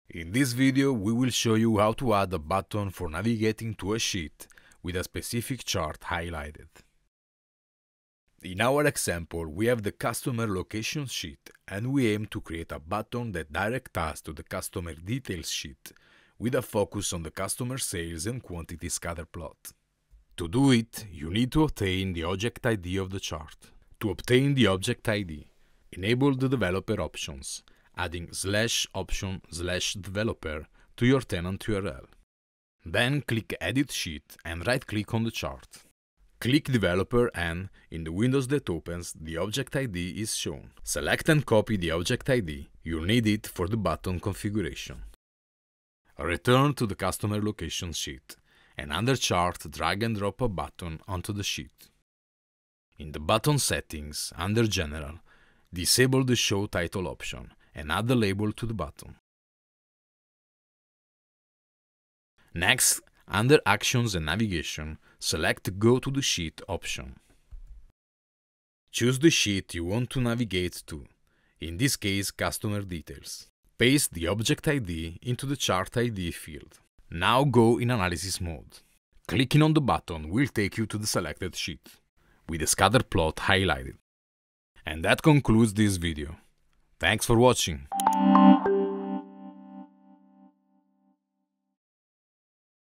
In this video we will show you how to add a button for navigating to a sheet with a specific chart highlighted. In our example we have the customer location sheet and we aim to create a button that directs us to the customer details sheet with a focus on the customer sales and quantity scatter plot. To do it, you need to obtain the object ID of the chart. To obtain the object ID, enable the developer options, adding /option/developer to your tenant URL. Then click Edit Sheet and right-click on the chart. Click Developer and, in the window that opens, the object ID is shown. Select and copy the object ID, you'll need it for the button configuration. Return to the customer location sheet, and under Chart drag and drop a button onto the sheet. In the button settings, under General, disable the Show Title option and add the label to the button. Next, under Actions and Navigation, select Go to the Sheet option. Choose the sheet you want to navigate to, in this case Customer Details. Paste the object ID into the Chart ID field. Now go in Analysis mode. Clicking on the button will take you to the selected sheet, with the scatter plot highlighted. And that concludes this video. Thanks for watching.